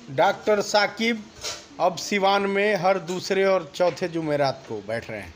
Doctor Saqib अब सिवान में हर दूसरे और चौथे जुमेरात को बैठ रहे हैं।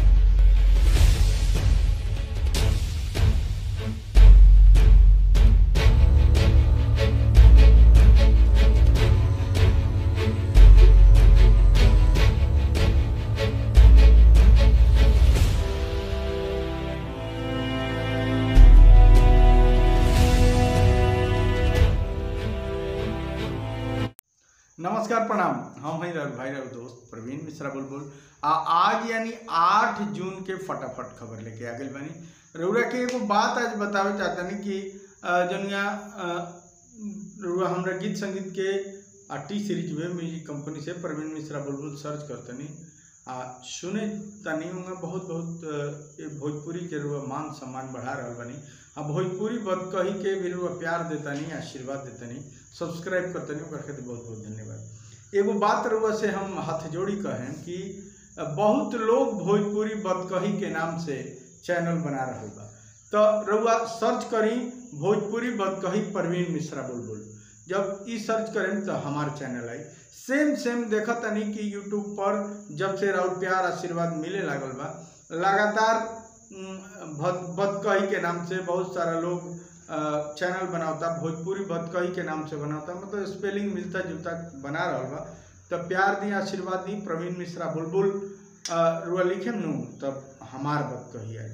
नमस्कार प्रणाम, हम हैं भाई दोस्त प्रवीण मिश्रा बुलबुल। आज यानी 8 जून के फटाफट खबर लेके आ गई बानी। रउरा के एगो बात आज बतावे चाहतनी कि जनिया रउरा हमरा गीत संगीत के टी सीरीज में म्यूजिक कंपनी से प्रवीण मिश्रा बुलबुल सर्च करतनी सुने तनी बहुत भोजपुरी के रुआ मान सम्मान बढ़ा रहा बनी। भोजपुरी बदकही के भी रुआ प्यार देतनी, आशीर्वाद देतनी, सब्सक्राइब करतनी, ओकर बहुत बहुत धन्यवाद। एगो बात रुआ से हम हाथ जोड़ी कहें कि बहुत लोग भोजपुरी बदकही के नाम से चैनल बना रहे बा, तो रुआ सर्च करी भोजपुरी बदकही प्रवीण मिश्रा बुलबुल। जब ई सर्च करें तो हमारे चैनल आई सेम देखा तनी कि यूट्यूब पर जब से राउर प्यार आशीर्वाद मिले लागल बा, लगातार बदकही के नाम से बहुत सारा लोग चैनल बनाता, भोजपुरी बदकही के नाम से बनाता, मतलब स्पेलिंग मिलता जुलता बना रहा बा। तब प्यार दी, आशीर्वाद दी, प्रवीण मिश्रा बुलबुल रुआ लिखे नू तब हमार बदकही आई।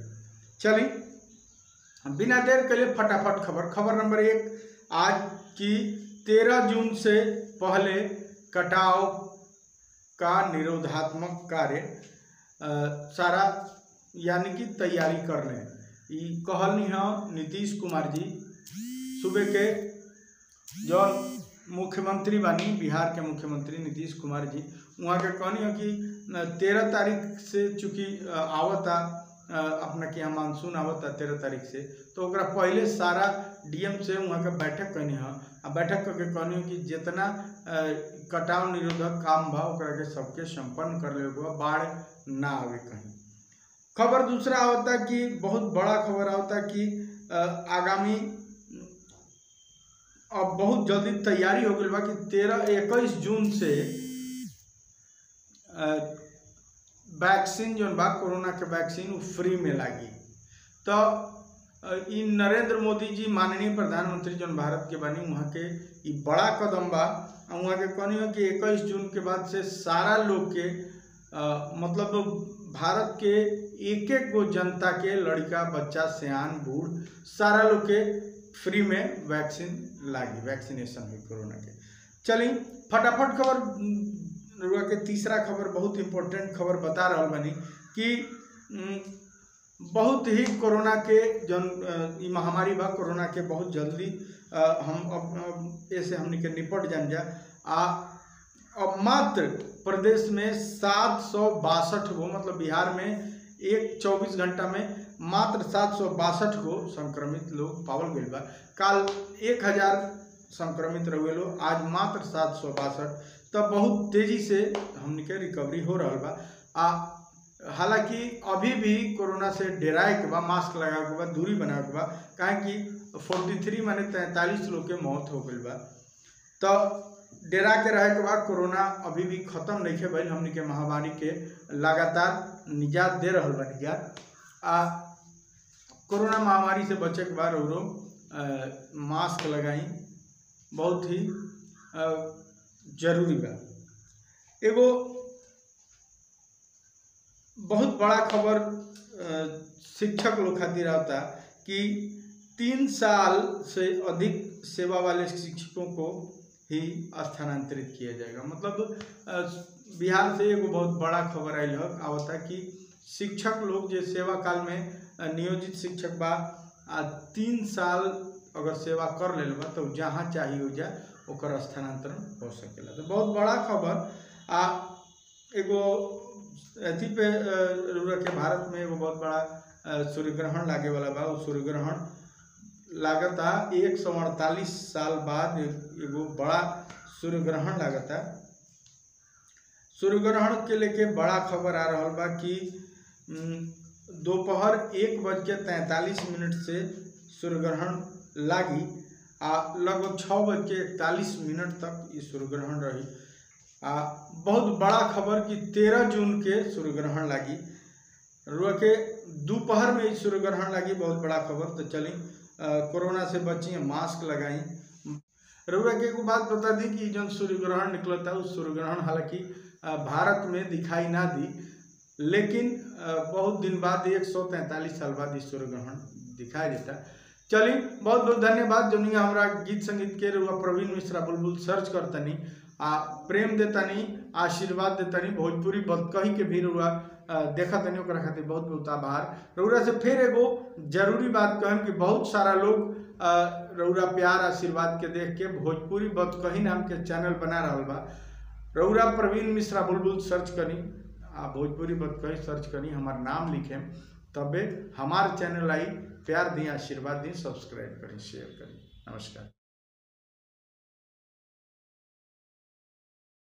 चली बिना देर के लिए फटाफट खबर नंबर 1 आज की 13 जून से पहले कटाव का निरोधात्मक कार्य सारा यानी कि तैयारी कर लें। कहलनी है नीतीश कुमार जी सूबे के जो मुख्यमंत्री बानी, बिहार के मुख्यमंत्री नीतीश कुमार जी, वहाँ के कहनी है कि 13 तारीख से चूँकि आवता अपना के यहाँ मानसून आवता 13 तारीख से, तो ओकरा पहले सारा डीएम से वहाँ के बैठक करनी है। बैठक करके कहनी है कि जितना कटाव निरोधक काम बा ओकरा के सबके संपन्न कर ले, बाढ़ ना आवे कहीं। खबर दूसरा होता कि बहुत बड़ा खबर होता कि आगामी अब बहुत जल्दी तैयारी हो गई बा कि 21 जून से वैक्सीन जो बा कोरोना के वैक्सीन फ्री में लागी। तो नरेंद्र मोदी जी माननीय प्रधानमंत्री जो भारत के बानी, वहाँ के बड़ा कदम बा। वहाँ के कहनी है कि 21 जून के बाद से सारा लोग के मतलब भारत के एक गो जनता के, लड़का बच्चा सियान बूढ़ सारा लोग के फ्री में वैक्सीन लागी, वैक्सीनेशन हुई कोरोना के। चली फटाफट खबर रुआ के तीसरा खबर बहुत इम्पोर्टेंट खबर बता रहा बनी कि बहुत ही कोरोना के जन महामारी बा, कोरोना के बहुत जल्दी हम ऐसे हमने के निपट जान जा। अब मात्र प्रदेश में 762 गो, मतलब बिहार में 24 घंटा में मात्र 762 गो संक्रमित लोग पावल गए बा। कल 1000 संक्रमित रहे लोग, आज मात्र 762। तब बहुत तेजी से हमने के रिकवरी हो रहा बा। हालांकि अभी भी कोरोना से डराए के बाद, मास्क लगा के बाद, दूरी बना के बाद, कहें कि 43 माने 43 लोग के मौत हो गई बा। तो डेरा के रहे के बाद कोरोना अभी भी खत्म नहीं है भाई, हमने के महामारी के लगातार निजात दे रहा बनी जा। कोरोना महामारी से बचे के बाद मास्क लगाई, बहुत ही जरूरी बा। एगो बहुत बड़ा खबर शिक्षक लोग खातिर आता कि 3 साल से अधिक सेवा वाले शिक्षकों को ही स्थानांतरित किया जाएगा। मतलब बिहार से एगो बहुत बड़ा खबर आई आवता कि शिक्षक लोग जो सेवा काल में नियोजित शिक्षक बा 3 साल अगर सेवा कर ले बा तो जहाँ चाहिए हो जा ओकर स्थानांतरण हो सकेला। तो बहुत बड़ा खबर एगो अथी पे के भारत में एगो बहुत बड़ा सूर्य ग्रहण लागे वाला बा। वो सूर्य ग्रहण लागता 148 साल बाद एगो बड़ा सूर्य ग्रहण लागता। सूर्य ग्रहण के लेके बड़ा खबर आ रहा बा कि दोपहर 1:43 से सूर्य ग्रहण लागी। लगभग 6:41 तक ये सूर्य ग्रहण रही। बहुत बड़ा खबर कि 13 जून के सूर्य ग्रहण लगी, रुआ के दोपहर में ही सूर्य ग्रहण लगी, बहुत बड़ा खबर। तो चली कोरोना से बची, मास्क लगाई। रुआ के एक बात बता दी कि जो सूर्य ग्रहण निकला था उस सूर्य ग्रहण हालांकि भारत में दिखाई ना दी, लेकिन बहुत दिन बाद 143 साल बाद इस सूर्य ग्रहण दिखाई देता। चलिए बहुत बहुत धन्यवाद। जो नहीं हमारा गीत संगीत के रुआ प्रवीण मिश्रा बुलबुल सर्च करतनी, प्रेम देतनी, आशीर्वाद देतनी, भोजपुरी बदकही के भी रुआ देखतनी, ओकरा खातिर बहुत बहुत आभार। रउरा से फिर एगो जरूरी बात कहम कि बहुत सारा लोग रउरा प्यार आशीर्वाद के देख के भोजपुरी बदकही नाम के चैनल बना रहा बा। रउरा प्रवीण मिश्रा बुलबुल सर्च करी, भोजपुरी बदकही सर्च करी, हमार नाम लिखें, तबे हमार चैनल आई। प्यार दी, आशीर्वाद दी, सब्सक्राइब करी, शेयर करी। नमस्कार।